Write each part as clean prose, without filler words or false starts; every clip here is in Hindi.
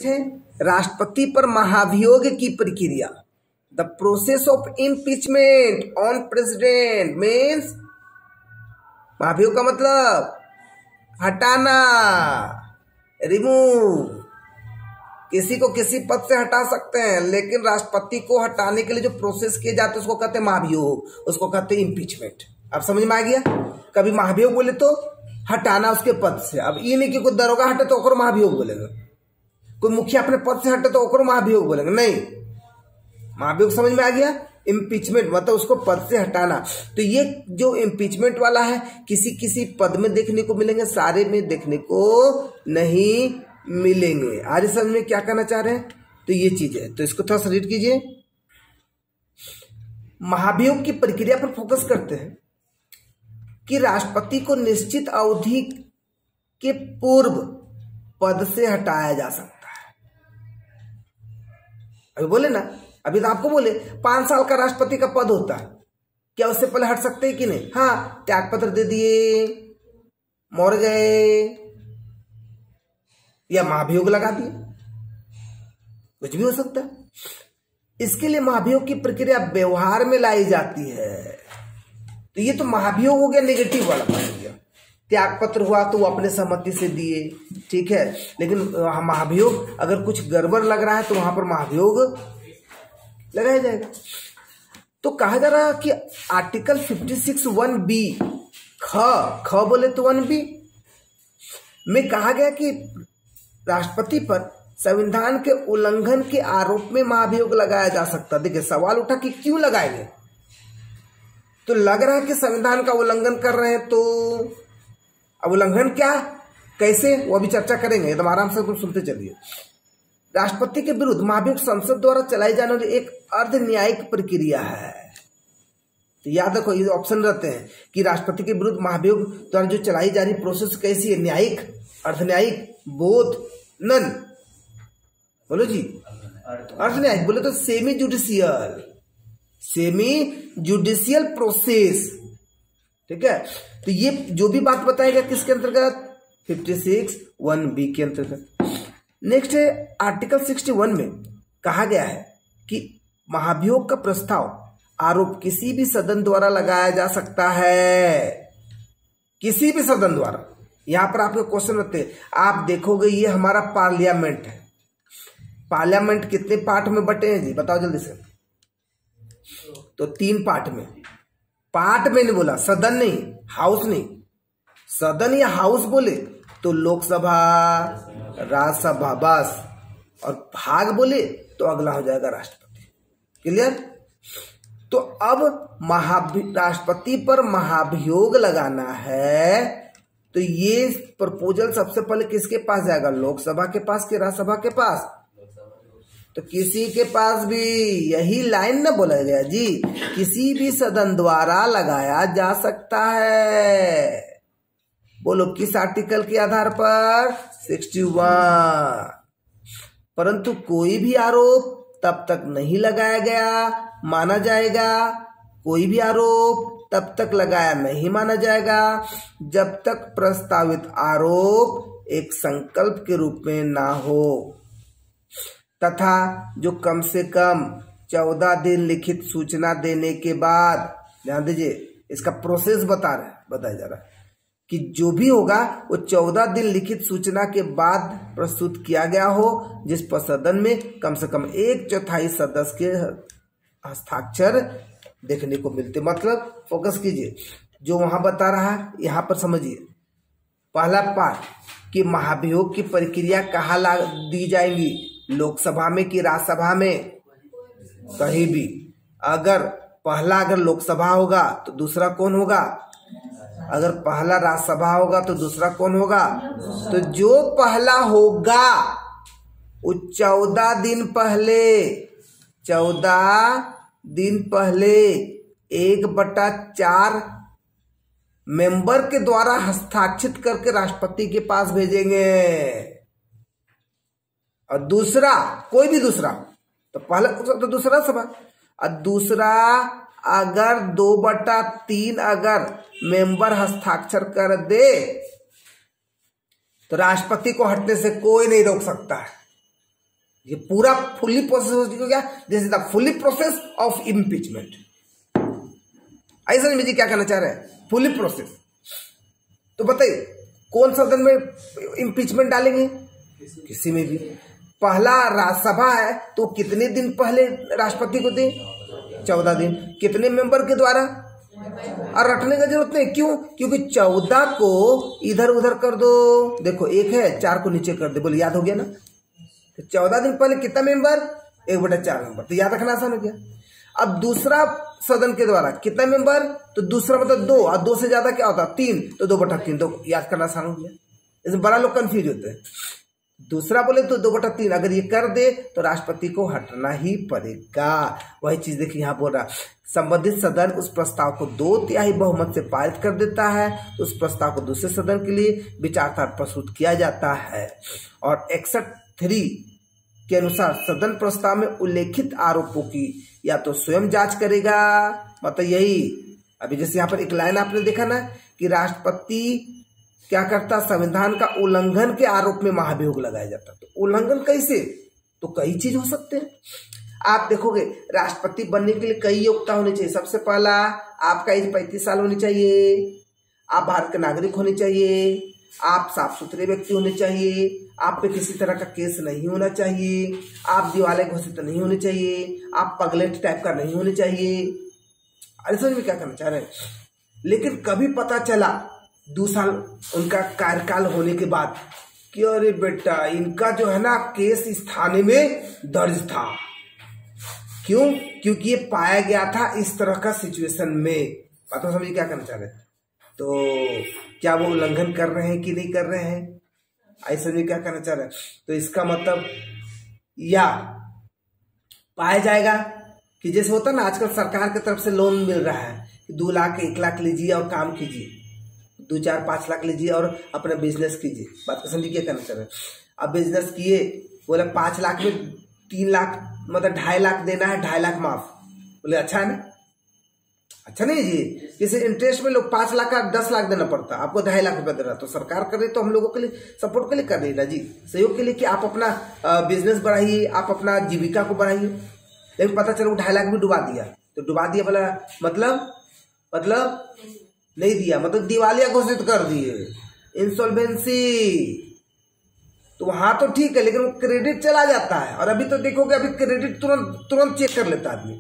है राष्ट्रपति पर महाभियोग की प्रक्रिया। The process of impeachment on president means, महाभियोग का मतलब हटाना, रिमूव। किसी को किसी पद से हटा सकते हैं, लेकिन राष्ट्रपति को हटाने के लिए जो प्रोसेस किए जाते हैं उसको कहते हैं महाभियोग, उसको कहते हैं इम्पीचमेंट। अब समझ में आ गया? कभी महाभियोग बोले तो हटाना उसके पद से। अब ये नहीं कि कोई दरोगा हटे तो ओकरो महाभियोग बोलेंगे, कोई मुखिया अपने पद से हटे तो ओकरो महाभियोग बोलेंगे, नहीं। महाभियोग समझ में आ गया? इम्पीचमेंट मतलब उसको पद से हटाना। तो ये जो इम्पीचमेंट वाला है किसी किसी पद में देखने को मिलेंगे, सारे में देखने को नहीं मिलेंगे। आज समझ में क्या कहना चाह रहे हैं? तो ये चीज है, तो इसको थोड़ा सा रीड कीजिए। महाभियोग की प्रक्रिया पर फोकस करते हैं कि राष्ट्रपति को निश्चित अवधि के पूर्व पद से हटाया जा सकता है। अभी बोले ना, अभी तो आपको बोले 5 साल का राष्ट्रपति का पद होता है, क्या उससे पहले हट सकते हैं कि नहीं? हाँ, त्याग पत्र दे दिए, मर गए, या महाभियोग लगा दिए, कुछ भी हो सकता है। इसके लिए महाभियोग की प्रक्रिया व्यवहार में लाई जाती है। तो ये तो महाभियोग हो गया, नेगेटिव वाला हो गया। त्याग पत्र हुआ तो वो अपने सहमति से दिए, ठीक है, लेकिन महाभियोग अगर कुछ गड़बड़ लग रहा है तो वहां पर महाभियोग लगाया जाएगा। तो कहा जा रहा है कि आर्टिकल 56(1)(b) ख बोले तो 1B में कहा गया कि राष्ट्रपति पर संविधान के उल्लंघन के आरोप में महाभियोग लगाया जा सकता। देखिए सवाल उठा कि क्यों लगाएंगे, तो लग रहा है कि संविधान का उल्लंघन कर रहे हैं। तो अब उल्लंघन क्या, कैसे, वो अभी चर्चा करेंगे, एकदम आराम से कुछ सुनते चलिए। राष्ट्रपति के विरुद्ध महाभियोग संसद द्वारा चलाई जाने वाली एक अर्ध न्यायिक प्रक्रिया है। तो याद रखो, ये ऑप्शन रहते हैं कि राष्ट्रपति के विरुद्ध महाभियोग द्वारा जो चलाई जा रही प्रोसेस कैसी है, न्यायिक, अर्ध न्यायिक, बोथ, नन। बोलो जी, अर्ध न्यायिक बोले तो सेमी जुडिशियल प्रोसेस, ठीक है। तो ये जो भी बात बताएगा किसके अंतर्गत, 56(1)(b) के अंतर्गत। नेक्स्ट है आर्टिकल 61 में कहा गया है कि महाभियोग का प्रस्ताव आरोप किसी भी सदन द्वारा लगाया जा सकता है, किसी भी सदन द्वारा। यहां पर आपके क्वेश्चन रहते हैं, आप देखोगे ये हमारा पार्लियामेंट है। पार्लियामेंट कितने पार्ट में बटे हैं जी, बताओ जल्दी से। तो 3 पार्ट में। पार्ट में नहीं बोला, सदन नहीं, हाउस नहीं। सदन या हाउस बोले तो लोकसभा, राज्यसभा, बस। और भाग बोले तो अगला हो जाएगा राष्ट्रपति। क्लियर? तो अब राष्ट्रपति पर महाभियोग लगाना है, तो ये प्रपोजल सबसे पहले किसके पास जाएगा, लोकसभा के पास कि राज्यसभा के पास? तो किसी के पास भी, यही लाइन ना बोला गया जी, किसी भी सदन द्वारा लगाया जा सकता है। बोलो किस आर्टिकल के आधार पर, 61। परंतु कोई भी आरोप तब तक नहीं लगाया गया माना जाएगा, कोई भी आरोप तब तक लगाया नहीं माना जाएगा जब तक प्रस्तावित आरोप एक संकल्प के रूप में ना हो, तथा जो कम से कम 14 दिन लिखित सूचना देने के बाद, ध्यान दीजिए इसका प्रोसेस बताया जा रहा है कि जो भी होगा वो 14 दिन लिखित सूचना के बाद प्रस्तुत किया गया हो, जिस पर सदन में कम से कम 1/4 सदस्य के हस्ताक्षर देखने को मिलते। मतलब फोकस कीजिए जो वहां बता रहा है, यहां पर समझिए। पहला पार्ट कि महाभियोग की प्रक्रिया कहाँ दी जाएगी, लोकसभा में कि राज्यसभा में, कहीं भी। अगर लोकसभा होगा तो दूसरा कौन होगा, अगर पहला राज्यसभा होगा तो दूसरा कौन होगा। तो जो पहला होगा वो 14 दिन पहले 1/4 मेंबर के द्वारा हस्ताक्षरित करके राष्ट्रपति के पास भेजेंगे। और दूसरा, कोई भी दूसरा, तो पहला तो दूसरा सभा, और दूसरा अगर 2/3 अगर मेंबर हस्ताक्षर कर दे तो राष्ट्रपति को हटने से कोई नहीं रोक सकता है। ये पूरा फुल्ली प्रोसेस हो गया, this is the fully process of impeachment. ऐसा नहीं मुझे क्या कहना चाह रहे हैं, फुल्ली प्रोसेस। तो बताइए कौन सदन में इम्पीचमेंट डालेंगे? किसी में भी। पहला राज्यसभा है तो कितने दिन पहले राष्ट्रपति को दे? 14 दिन। कितने मेंबर के द्वारा? और रटने का जरूरत नहीं। क्यों? क्योंकि 14 को इधर उधर कर दो। देखो 1 है, 4 को नीचे कर दे, बोले याद हो गया ना। तो 14 दिन पहले कितना मेंबर? 1/4 मेंबर, तो याद रखना आसान हो गया। अब दूसरा सदन के द्वारा कितना मेंबर? तो दूसरा मतलब 2, और 2 से ज्यादा क्या होता? 3, तो 2/3, तो याद करना आसान हो गया। इसमें बड़ा लोग कंफ्यूज होते हैं। दूसरा बोले तो 2/3, अगर ये कर दे तो राष्ट्रपति को हटना ही पड़ेगा। वही चीज देखिए यहाँ बोल रहा, संबंधित सदन उस प्रस्ताव को 2/3 बहुमत से पारित कर देता है तो उस प्रस्ताव को दूसरे सदन के लिए विचारार्थ प्रस्तुत किया जाता है। और 61(3) के अनुसार सदन प्रस्ताव में उल्लेखित आरोपों की या तो स्वयं जांच करेगा, मतलब यही अभी जैसे यहाँ पर एक लाइन आपने देखा ना कि राष्ट्रपति क्या करता? संविधान का उल्लंघन के आरोप में महाभियोग लगाया जाता। तो उल्लंघन कैसे? तो कई चीज हो सकते हैं। आप देखोगे राष्ट्रपति बनने के लिए कई योग्यता होनी चाहिए। सबसे पहला, आपका एज 35 साल होनी चाहिए, आप भारत के नागरिक होने चाहिए, आप साफ सुथरे व्यक्ति होने चाहिए, आप पे किसी तरह का केस नहीं होना चाहिए, आप दिवालिया घोषित नहीं होने चाहिए, आप पगलेट टाइप का नहीं होने चाहिए। अरे समझ में क्या करना चाह रहे हैं? लेकिन कभी पता चला 2 साल उनका कार्यकाल होने के बाद कि अरे बेटा इनका जो है ना केस इस थाने में दर्ज था। क्यों? क्योंकि ये पाया गया था इस तरह का सिचुएशन में। बात तो समझिए क्या करना चाह रहे हैं। तो क्या वो उल्लंघन कर रहे हैं कि नहीं कर रहे हैं? ऐसा नहीं क्या करना चाह रहे हैं। तो इसका मतलब या पाया जाएगा कि जैसे होता ना आजकल सरकार की तरफ से लोन मिल रहा है कि 2 लाख 1 लाख लीजिए और काम कीजिए, 2, 4, 5 लाख लीजिए और अपना बिजनेस कीजिए। बात को समझिए क्या करना चाह रहे हैं। अब बिजनेस किए, बोले 5 लाख में 3 लाख मतलब 2.5 लाख देना है, 2.5 लाख माफ। बोले अच्छा है ना? अच्छा नहीं जी, किसी इंटरेस्ट में लोग 5 लाख का 10 लाख देना पड़ता, आपको 2.5 लाख रुपया दे रहा। तो सरकार कर रही तो हम लोगों के लिए सपोर्ट के लिए कर रही ना जी, सहयोग के लिए कि आप अपना बिजनेस बढ़ाइए, आप अपना जीविका को बढ़ाइए। लेकिन पता चलो 2.5 लाख भी डुबा दिया, तो डुबा दिया बोला मतलब नहीं दिया, मतलब दिवालिया घोषित कर दिए, इंसॉल्वेंसी। तो वहां तो ठीक है, लेकिन वो क्रेडिट चला जाता है। और अभी तो देखोगे अभी क्रेडिट तुरंत चेक कर लेता आदमी।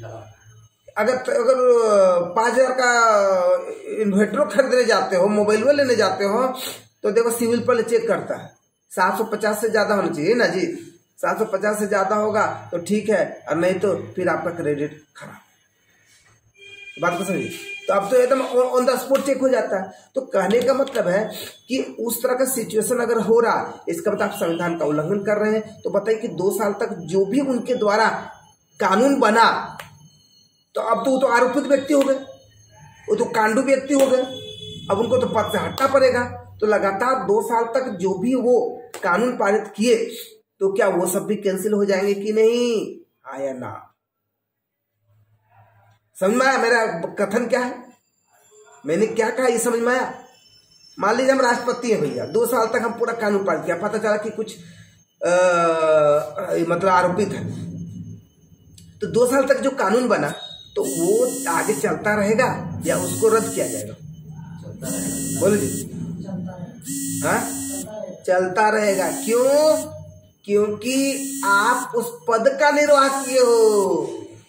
अगर 5,000 का इन्वर्टर खरीदने जाते हो, मोबाइल लेने जाते हो, तो देखो सिविल पर चेक करता है 750 से ज्यादा होना चाहिए ना जी। 750 से ज्यादा होगा तो ठीक है, और नहीं तो फिर आपका क्रेडिट खराब। बात को समझिए। तो अब तो एकदम ऑन द स्पॉट चेक हो जाता है। तो कहने का मतलब है कि उस तरह का सिचुएशन अगर हो रहा, इसका मतलब आप संविधान का उल्लंघन कर रहे हैं। तो बताइए कि 2 साल तक जो भी उनके द्वारा कानून बना, तो अब तो वो तो आरोपित व्यक्ति हो गए, वो तो कांडू व्यक्ति हो गए, अब उनको तो पद से हटना पड़ेगा। तो लगातार 2 साल तक जो भी वो कानून पारित किए, तो क्या वो सब भी कैंसिल हो जाएंगे कि नहीं? आया ना? समझ में आया मेरा कथन क्या है? मैंने क्या कहा ये समझ में आया? मान लीजिए हम राष्ट्रपति हैं भैया, 2 साल तक हम पूरा कानून पारित किया, पता चला कि कुछ मतलब आरोपित है, तो 2 साल तक जो कानून बना तो वो आगे चलता रहेगा या उसको रद्द किया जाएगा? बोलो जी। हाँ, चलता रहेगा। क्यों? क्योंकि आप उस पद का निर्वाह किए हो।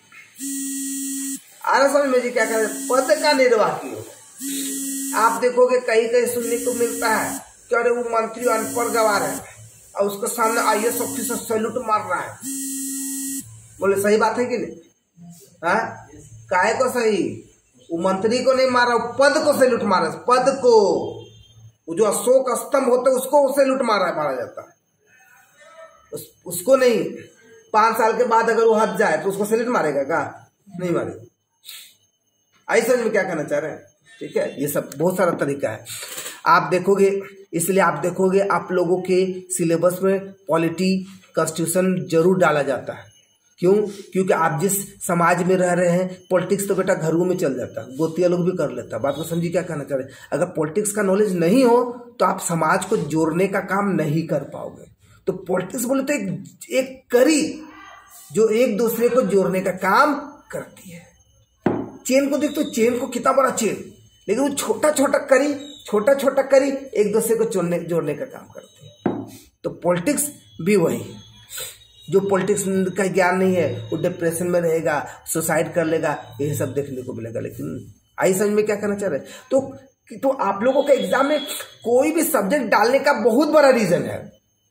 आरा समझ में जी क्या कर, पद का निर्वाह किए हो। आप देखोगे कहीं सुनने को मिलता है कि अरे वो मंत्री अनपढ़ गवार है और उसके सामने IAS ऑफिसर सैल्यूट मार रहा है। बोले सही बात है कि नहीं? हाँ, काहे को सही? वो मंत्री को नहीं मारा, पद को सैल्यूट मारा, पद को। वो जो अशोक स्तंभ होता है उसको सैल्यूट मारा जाता है, उसको नहीं। 5 साल के बाद अगर वो हट जाए तो उसको सैल्यूट मारेगा क्या? नहीं मारेगा। ऐसा में क्या कहना चाह रहे हैं? ठीक है, ये सब बहुत सारा तरीका है आप देखोगे। इसलिए आप देखोगे आप लोगों के सिलेबस में पॉलिटी कॉन्स्टिट्यूशन जरूर डाला जाता है। क्यों? क्योंकि आप जिस समाज में रह रहे हैं, पॉलिटिक्स तो बेटा घरों में चल जाता है, गोतिया लोग भी कर लेता है। बात को समझिए क्या कहना चाह रहे हैं। अगर पॉलिटिक्स का नॉलेज नहीं हो तो आप समाज को जोड़ने का काम नहीं कर पाओगे। तो पॉलिटिक्स बोले तो एक कड़ी जो एक दूसरे को जोड़ने का काम करती है। चेन को देखो, चेन को कितना बड़ा चेन, लेकिन वो छोटा छोटा करी एक दूसरे को जोड़ने का काम करती है। तो पॉलिटिक्स भी वही है। जो पॉलिटिक्स का ज्ञान नहीं है वो डिप्रेशन में रहेगा, सुसाइड कर लेगा, यही सब देखने को मिलेगा। लेकिन आई समझ में क्या करना चाह रहे हैं? तो आप लोगों के एग्जाम में कोई भी सब्जेक्ट डालने का बहुत बड़ा रीजन है,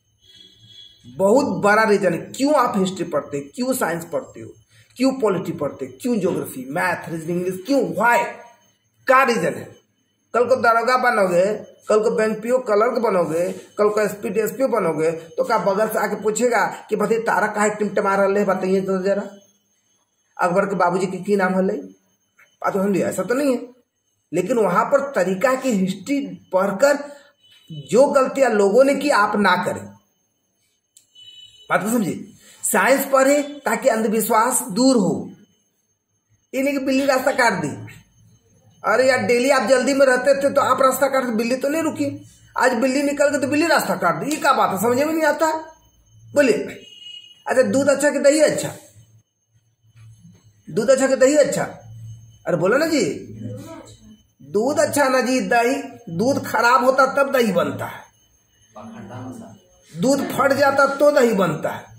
बहुत बड़ा रीजन है। क्यों आप हिस्ट्री पढ़ते, क्यों साइंस पढ़ते हो, क्यों पॉलिटी पढ़ते, क्यों ज्योग्राफी, मैथ, रीजनिंग, इंग्लिश, क्यों, व्हाई, क्या रीजन है? कल को दरोगा बनोगे, कल को बैंक पीओ क्लर्क बनोगे, कल को एसपी डीएसपी बनोगे, तो क्या बगल से आके पूछेगा कि भाई तारा काहे टिमटमा रहा है, बताइए तो जरा। अकबर के बाबूजी की नाम हल बात हम ऐसा तो नहीं है, लेकिन वहां पर तरीका की हिस्ट्री पढ़कर जो गलतियां लोगों ने की आप ना करें। बात को समझिए। साइंस पढ़े ताकि अंधविश्वास दूर हो। ये नहीं कि बिल्ली रास्ता काट दी, अरे यार डेली आप जल्दी में रहते थे तो आप रास्ता काट, बिल्ली तो नहीं रुकी, आज बिल्ली निकल गई तो बिल्ली रास्ता काट दी, ये क्या बात है? समझ में नहीं आता है। बोलिए, अच्छा दूध अच्छा कि दही अच्छा? दूध अच्छा कि दही अच्छा? अरे बोलो ना जी, दूध अच्छा ना जी, दही, दूध खराब होता तब दही बनता है, दूध फट जाता तो दही बनता है।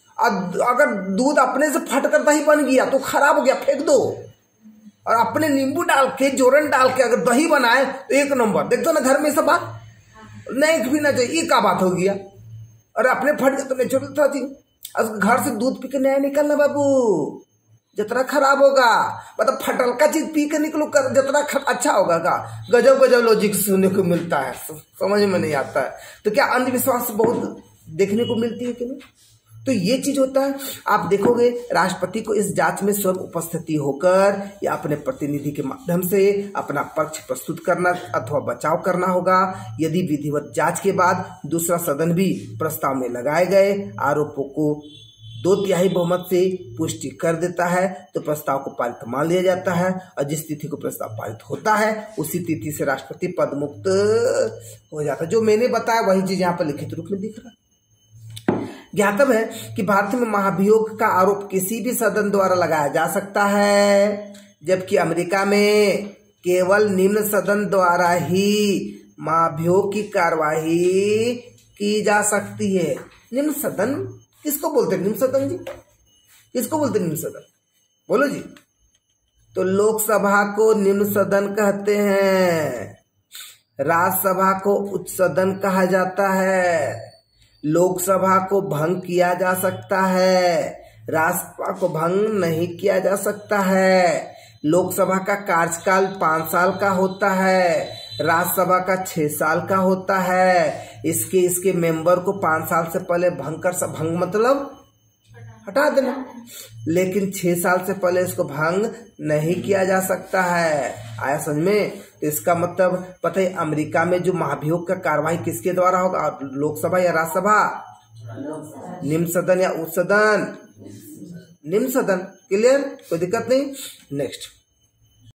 अगर दूध अपने से फट कर दही बन गया तो खराब हो गया, फेंक दो। और अपने नींबू डाल के, जोरन डाल के अगर दही बनाए तो एक नंबर। देखते ना घर में सब बात नहीं भी ना चाहिए, ये क्या बात हो गया? अरे अपने फट गया तो नेचुरल था जी। घर से दूध पी के नया निकलना बाबू, जितना खराब होगा, मतलब फटल का चीज पी के निकलो जितना अच्छा होगा का। गजब गजब लॉजिक सुनने को मिलता है, समझ में नहीं आता है। तो क्या अंधविश्वास बहुत देखने को मिलती है कि नहीं? तो ये चीज होता है। आप देखोगे राष्ट्रपति को इस जांच में स्वयं उपस्थिति होकर या अपने प्रतिनिधि के माध्यम से अपना पक्ष प्रस्तुत करना अथवा बचाव करना होगा। यदि विधिवत जांच के बाद दूसरा सदन भी प्रस्ताव में लगाए गए आरोपों को 2/3 बहुमत से पुष्टि कर देता है तो प्रस्ताव को पारित मान लिया जाता है, और जिस तिथि को प्रस्ताव पारित होता है उसी तिथि से राष्ट्रपति पद मुक्त हो जाता है। जो मैंने बताया वही चीज यहाँ पर लिखित रूप में दिख रहा है। ज्ञातव्य है कि भारत में महाभियोग का आरोप किसी भी सदन द्वारा लगाया जा सकता है, जबकि अमेरिका में केवल निम्न सदन द्वारा ही महाभियोग की कार्यवाही की जा सकती है। निम्न सदन किसको बोलते हैं? निम्न सदन जी किसको बोलते हैं? निम्न सदन बोलो जी। तो लोकसभा को निम्न सदन कहते हैं, राज्यसभा को उच्च सदन कहा जाता है। लोकसभा को भंग किया जा सकता है, राज्यसभा को भंग नहीं किया जा सकता है। लोकसभा का कार्यकाल 5 साल का होता है, राज्यसभा का 6 साल का होता है। इसके मेंबर को 5 साल से पहले भंग मतलब हटा देना, लेकिन 6 साल से पहले इसको भंग नहीं किया जा सकता है। आया समझ में? तो इसका मतलब पता है अमेरिका में जो महाभियोग का कार्रवाई किसके द्वारा होगा? लोकसभा या राज्यसभा? निम्न सदन या उच्च सदन? निम्न सदन। क्लियर? कोई दिक्कत नहीं। नेक्स्ट